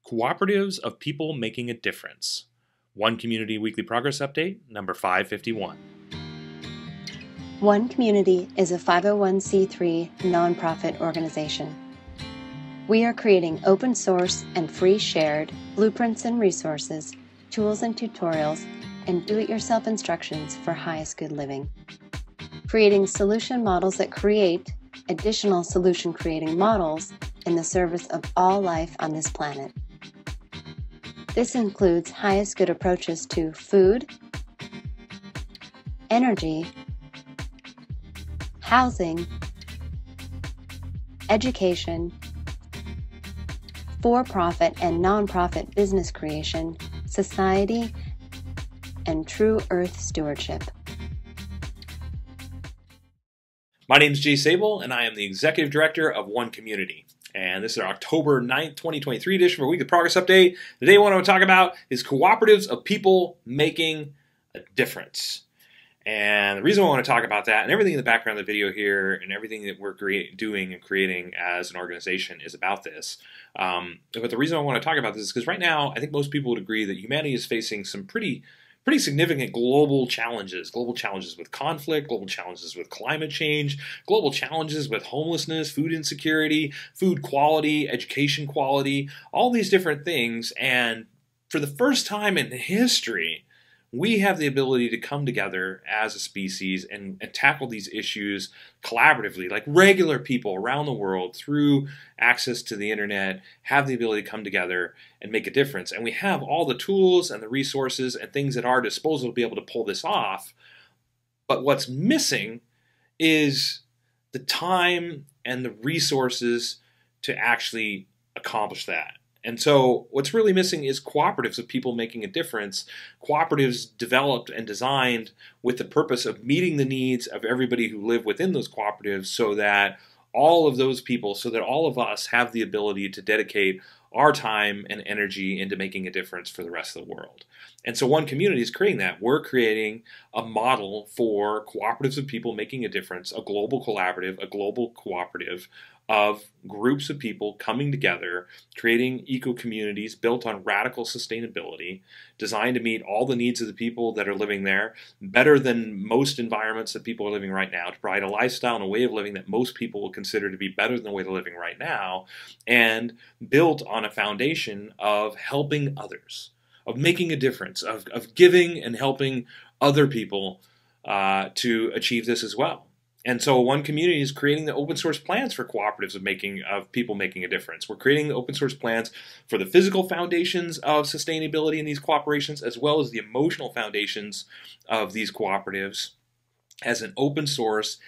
Cooperatives of People Making a Difference. One Community Weekly Progress Update, number 551. One Community is a 501c3 nonprofit organization. We are creating open source and free shared blueprints and resources, tools and tutorials, and do-it-yourself instructions for highest good living. Creating solution models that create additional solution creating models in the service of all life on this planet. This includes highest good approaches to food, energy, housing, education, for-profit and non-profit business creation, society, and true earth stewardship. My name is Jay Sable, and I am the Executive Director of One Community. And this is our October 9th, 2023 edition for Weekly Progress Update. The day I want to talk about is Cooperatives of People Making a Difference. And the reason I want to talk about that, and everything in the background of the video here, and everything that we're doing and creating as an organization is about this. But the reason I want to talk about this is because right now, I think most people would agree that humanity is facing some pretty significant global challenges with conflict, global challenges with climate change, global challenges with homelessness, food insecurity, food quality, education quality, all these different things. And for the first time in history, we have the ability to come together as a species and tackle these issues collaboratively, like regular people around the world through access to the internet have the ability to come together and make a difference. And we have all the tools and the resources and things at our disposal to be able to pull this off. But what's missing is the time and the resources to actually accomplish that. And so what's really missing is cooperatives of people making a difference, cooperatives developed and designed with the purpose of meeting the needs of everybody who live within those cooperatives so that all of those people, so that all of us have the ability to dedicate our time and energy into making a difference for the rest of the world. And so One Community is creating that. We're creating a model for cooperatives of people making a difference, a global collaborative, a global cooperative of groups of people coming together, creating eco-communities built on radical sustainability, designed to meet all the needs of the people that are living there, better than most environments that people are living right now, to provide a lifestyle and a way of living that most people will consider to be better than the way they're living right now, and built on a foundation of helping others, of making a difference, of giving and helping other people to achieve this as well. And so One Community is creating the open source plans for cooperatives of people making a difference. We're creating the open source plans for the physical foundations of sustainability in these cooperations, as well as the emotional foundations of these cooperatives as an open source,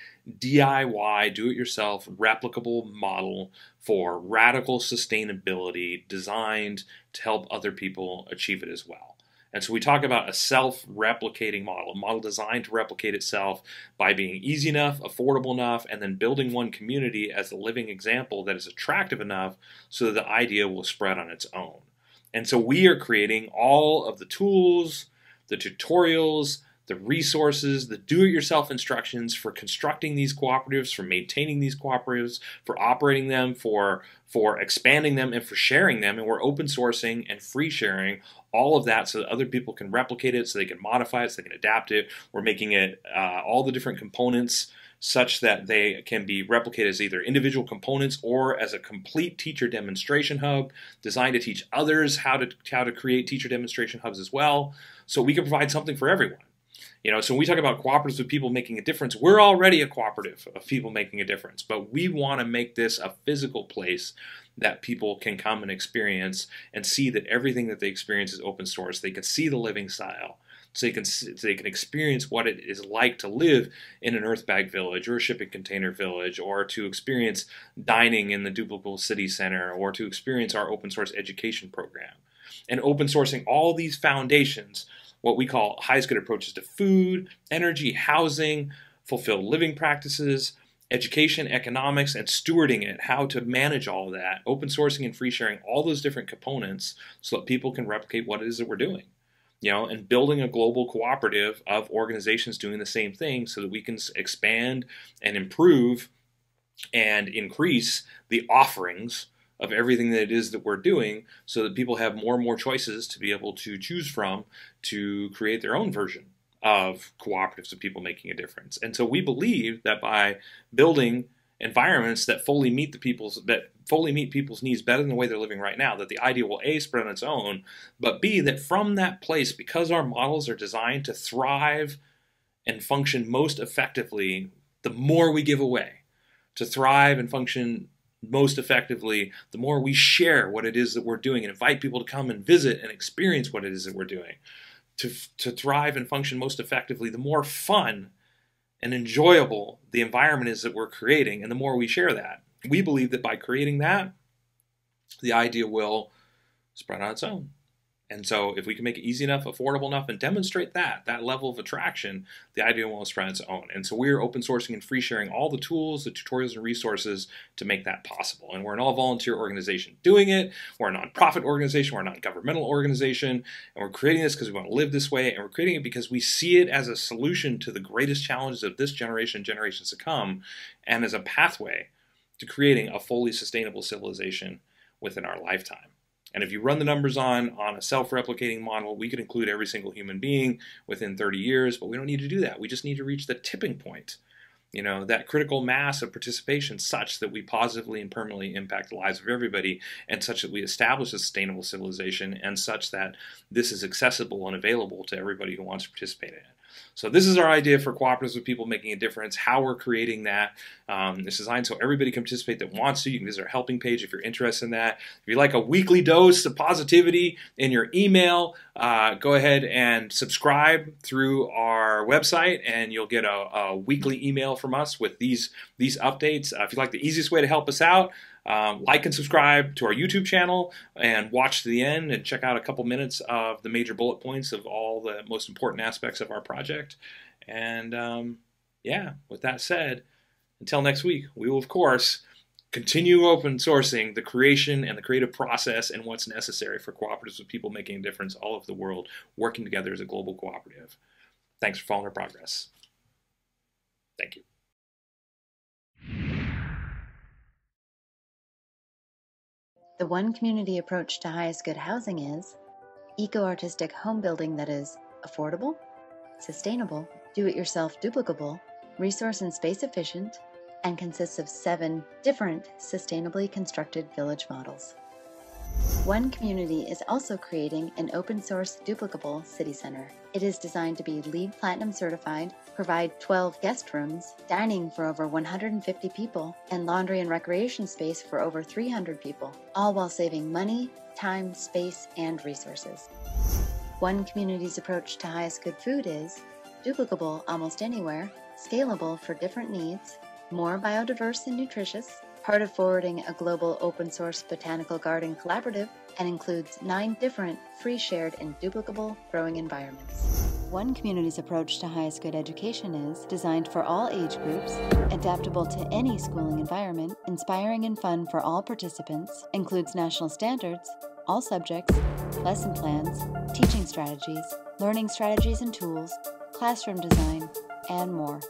DIY, do-it-yourself, replicable model for radical sustainability designed to help other people achieve it as well. And so we talk about a self-replicating model, a model designed to replicate itself by being easy enough, affordable enough, and then building One Community as a living example that is attractive enough so that the idea will spread on its own. And so we are creating all of the tools, the tutorials, the resources, the do-it-yourself instructions for constructing these cooperatives, for maintaining these cooperatives, for operating them, for expanding them, and for sharing them. And we're open sourcing and free sharing all of that so that other people can replicate it, so they can modify it, so they can adapt it. We're making it all the different components such that they can be replicated as either individual components or as a complete teacher demonstration hub designed to teach others how to create teacher demonstration hubs as well, so we can provide something for everyone. You know, so when we talk about cooperatives of people making a difference, we're already a cooperative of people making a difference, but we want to make this a physical place that people can come and experience and see that everything that they experience is open source. They can see the living style, so they can experience what it is like to live in an earth bag village or a shipping container village, or to experience dining in the DUPLICABLE City Center, or to experience our open source education program. And open sourcing all these foundations, what we call highest good approaches to food, energy, housing, fulfilled living practices, education, economics, and stewarding it, how to manage all of that, open sourcing and free sharing all those different components so that people can replicate what it is that we're doing. You know, and building a global cooperative of organizations doing the same thing so that we can expand and improve and increase the offerings of everything that it is that we're doing so that people have more and more choices to be able to choose from to create their own version of cooperatives of people making a difference. And so we believe that by building environments that fully meet people's needs better than the way they're living right now, that the idea will A, spread on its own, but B, that from that place, because our models are designed to thrive and function most effectively, the more we give away. To thrive and function most effectively, the more we share what it is that we're doing and invite people to come and visit and experience what it is that we're doing. To thrive and function most effectively, the more fun and enjoyable the environment is that we're creating, and the more we share that. We believe that by creating that, the idea will spread on its own. And so if we can make it easy enough, affordable enough, and demonstrate that level of attraction, the idea will spread on its own. And so we're open sourcing and free sharing all the tools, the tutorials, and resources to make that possible. And we're an all-volunteer organization doing it. We're a nonprofit organization. We're a non-governmental organization. And we're creating this because we want to live this way. And we're creating it because we see it as a solution to the greatest challenges of this generation and generations to come, and as a pathway to creating a fully sustainable civilization within our lifetime. And if you run the numbers on a self-replicating model, we could include every single human being within 30 years, but we don't need to do that. We just need to reach the tipping point, that critical mass of participation such that we positively and permanently impact the lives of everybody, and such that we establish a sustainable civilization, and such that this is accessible and available to everybody who wants to participate in it. So this is our idea for cooperatives with people making a difference, how we're creating that. It's designed so everybody can participate that wants to. You can visit our helping page if you're interested in that. If you like a weekly dose of positivity in your email, go ahead and subscribe through our website, and you'll get a weekly email from us with these updates. If you like the easiest way to help us out, like and subscribe to our YouTube channel and watch to the end and check out a couple minutes of the major bullet points of all the most important aspects of our project. And yeah, with that said, until next week, we will, of course, continue open sourcing the creation and the creative process and what's necessary for cooperatives with people making a difference all over the world, working together as a global cooperative. Thanks for following our progress. Thank you. The one community approach to highest good housing is eco-artistic home building that is affordable, sustainable, do-it-yourself duplicable, resource and space efficient, and consists of 7 different sustainably constructed village models. One Community is also creating an open-source duplicable city center. It is designed to be LEED Platinum certified, provide 12 guest rooms, dining for over 150 people, and laundry and recreation space for over 300 people, all while saving money, time, space, and resources. One Community's approach to highest good food is duplicable almost anywhere, scalable for different needs, more biodiverse and nutritious, part of forwarding a global open-source botanical garden collaborative, and includes 9 different free, shared, and duplicable growing environments. One Community's approach to highest good education is designed for all age groups, adaptable to any schooling environment, inspiring and fun for all participants, includes national standards, all subjects, lesson plans, teaching strategies, learning strategies and tools, classroom design, and more.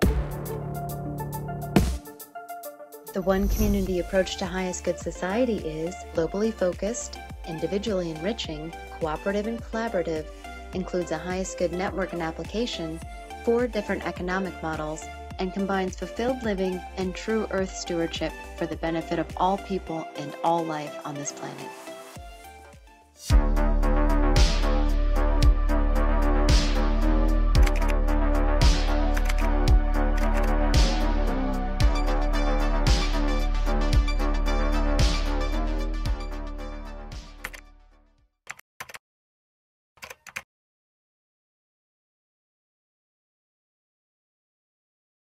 The One Community approach to highest good society is globally focused, individually enriching, cooperative and collaborative, includes a highest good network and application, 4 different economic models, and combines fulfilled living and true earth stewardship for the benefit of all people and all life on this planet.